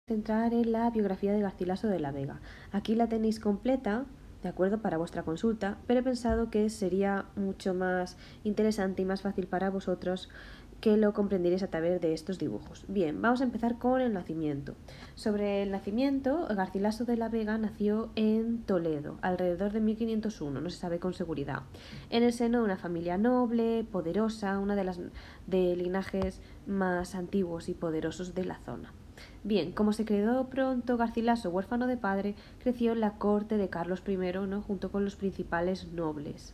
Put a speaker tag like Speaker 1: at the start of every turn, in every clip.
Speaker 1: centrar en la biografía de Garcilaso de la Vega. Aquí la tenéis completa, de acuerdo, para vuestra consulta, pero he pensado que sería mucho más interesante y más fácil para vosotros que lo comprendierais a través de estos dibujos. Bien, vamos a empezar con el nacimiento. Sobre el nacimiento, Garcilaso de la Vega nació en Toledo, alrededor de 1501, no se sabe con seguridad, en el seno de una familia noble, poderosa, una de las de linajes más antiguos y poderosos de la zona. Bien, como se quedó pronto Garcilaso huérfano de padre, creció en la corte de Carlos I, ¿no?, junto con los principales nobles.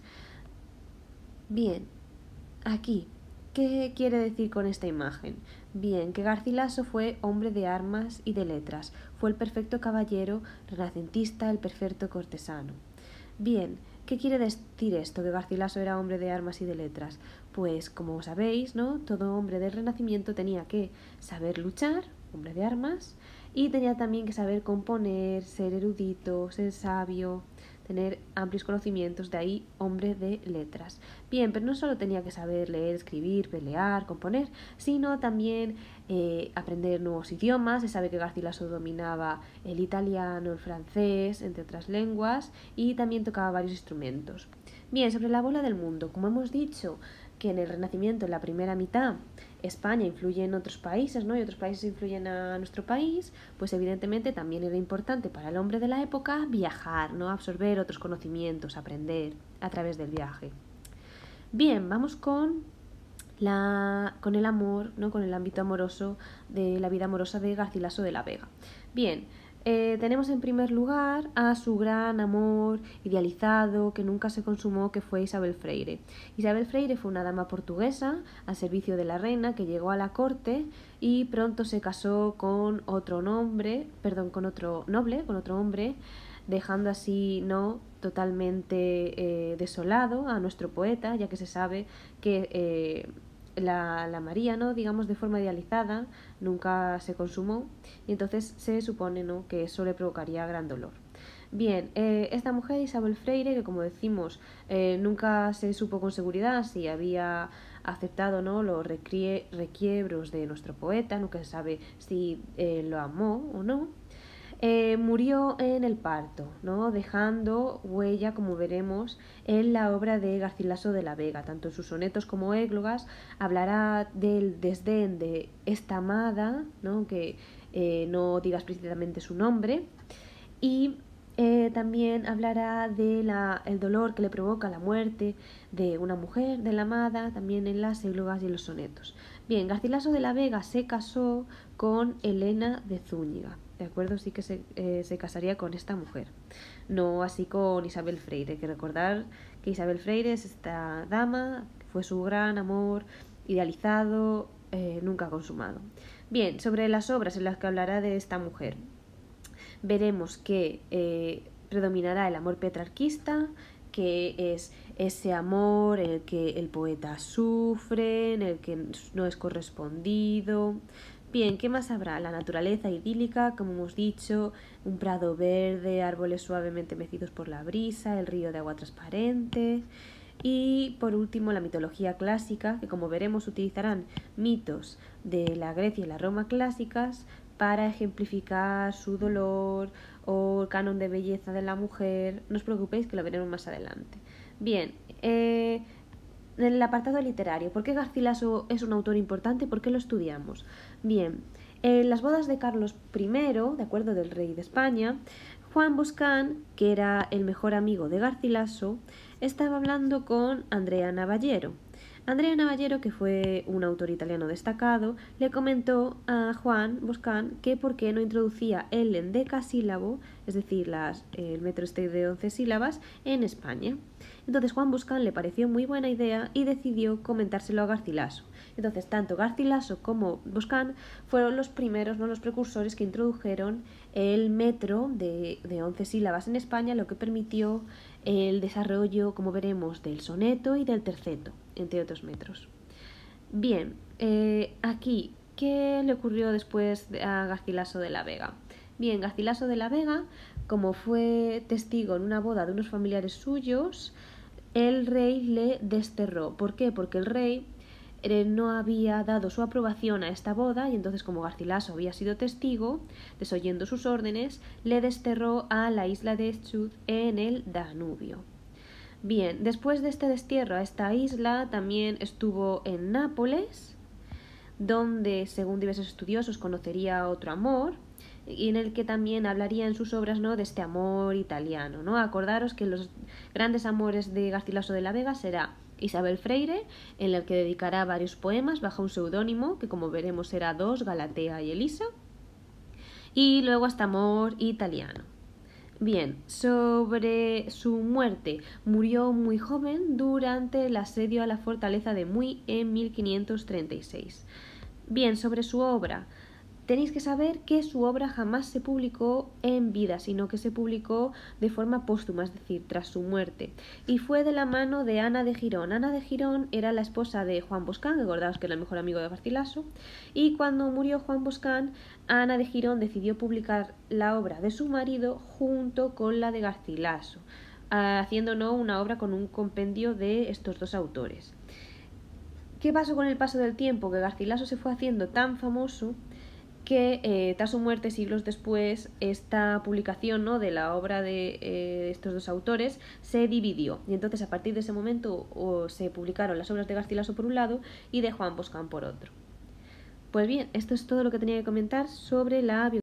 Speaker 1: Bien, aquí, ¿qué quiere decir con esta imagen? Bien, que Garcilaso fue hombre de armas y de letras, fue el perfecto caballero renacentista, el perfecto cortesano. Bien, ¿qué quiere decir esto, que Garcilaso era hombre de armas y de letras? Pues, como sabéis, ¿no?, todo hombre del Renacimiento tenía que saber luchar, hombre de armas, y tenía también que saber componer, ser erudito, ser sabio, tener amplios conocimientos, de ahí hombre de letras. Bien, pero no solo tenía que saber leer, escribir, pelear, componer, sino también aprender nuevos idiomas. Se sabe que Garcilaso dominaba el italiano, el francés, entre otras lenguas, y también tocaba varios instrumentos. Bien, sobre la bola del mundo, como hemos dicho que en el Renacimiento, en la primera mitad, España influye en otros países, ¿no?, y otros países influyen a nuestro país, pues evidentemente también era importante para el hombre de la época viajar, ¿no?, absorber otros conocimientos, aprender a través del viaje. Bien, vamos con el amor, ¿no?, con el ámbito amoroso de la vida amorosa de Garcilaso de la Vega. Bien, tenemos en primer lugar a su gran amor idealizado que nunca se consumó, que fue Isabel Freire. Isabel Freire fue una dama portuguesa al servicio de la reina que llegó a la corte y pronto se casó con otro noble, dejando así, ¿no?, totalmente desolado a nuestro poeta, ya que se sabe que la María, ¿no?, digamos de forma idealizada, nunca se consumó, y entonces se supone, ¿no?, que eso le provocaría gran dolor. Bien, esta mujer, Isabel Freire, que como decimos, nunca se supo con seguridad si había aceptado, ¿no?, los requiebros de nuestro poeta, nunca se sabe si lo amó o no. Murió en el parto, ¿no?, dejando huella, como veremos, en la obra de Garcilaso de la Vega. Tanto en sus sonetos como églogas hablará del desdén de esta amada, ¿no?, que no diga explícitamente su nombre, y también hablará del dolor que le provoca la muerte de una mujer, de la amada, también en las églogas y en los sonetos. Bien, Garcilaso de la Vega se casó con Elena de Zúñiga, ¿de acuerdo? Sí que se casaría con esta mujer, no así con Isabel Freire. Hay que recordar que Isabel Freire es esta dama, fue su gran amor idealizado, nunca consumado. Bien, sobre las obras en las que hablará de esta mujer, veremos que predominará el amor petrarquista, que es ese amor en el que el poeta sufre, en el que no es correspondido. Bien, ¿qué más habrá? La naturaleza idílica, como hemos dicho, un prado verde, árboles suavemente mecidos por la brisa, el río de agua transparente. Y por último, la mitología clásica, que como veremos utilizarán mitos de la Grecia y la Roma clásicas para ejemplificar su dolor o el canon de belleza de la mujer. No os preocupéis, que lo veremos más adelante. Bien, en el apartado literario, ¿por qué Garcilaso es un autor importante y por qué lo estudiamos? Bien, en las bodas de Carlos I, de acuerdo, del rey de España, Juan Boscán, que era el mejor amigo de Garcilaso, estaba hablando con Andrea Navallero. Andrea Navallero, que fue un autor italiano destacado, le comentó a Juan Boscán que por qué no introducía el endecasílabo, es decir, el metro este de 11 sílabas, en España. Entonces Juan Boscán le pareció muy buena idea y decidió comentárselo a Garcilaso. Entonces tanto Garcilaso como Boscán fueron los primeros, no los precursores, que introdujeron el metro de 11 sílabas en España, lo que permitió el desarrollo, como veremos, del soneto y del terceto, entre otros metros. Bien, aquí, ¿qué le ocurrió después a Garcilaso de la Vega? Bien, Garcilaso de la Vega, como fue testigo en una boda de unos familiares suyos, el rey le desterró. ¿Por qué? Porque el rey no había dado su aprobación a esta boda, y entonces, como Garcilaso había sido testigo, desoyendo sus órdenes, le desterró a la isla de Eschuz en el Danubio. Bien, después de este destierro a esta isla, también estuvo en Nápoles, donde, según diversos estudiosos, conocería otro amor, y en el que también hablaría en sus obras, ¿no?, de este amor italiano, ¿no? Acordaros que los grandes amores de Garcilaso de la Vega será Isabel Freire, en el que dedicará varios poemas bajo un seudónimo, que como veremos será Dos, Galatea y Elisa, y luego este amor italiano. Bien, sobre su muerte, murió muy joven durante el asedio a la fortaleza de Muy en 1536. Bien, sobre su obra, tenéis que saber que su obra jamás se publicó en vida, sino que se publicó de forma póstuma, es decir, tras su muerte. Y fue de la mano de Ana de Girón. Ana de Girón era la esposa de Juan Boscán, acordaos que era el mejor amigo de Garcilaso, y cuando murió Juan Boscán, Ana de Girón decidió publicar la obra de su marido junto con la de Garcilaso, haciendo una obra con un compendio de estos dos autores. ¿Qué pasó con el paso del tiempo? Que Garcilaso se fue haciendo tan famoso que tras su muerte, siglos después, esta publicación, ¿no?, de la obra de estos dos autores se dividió, y entonces a partir de ese momento se publicaron las obras de Garcilaso por un lado y de Juan Boscán por otro. Pues bien, esto es todo lo que tenía que comentar sobre la biografía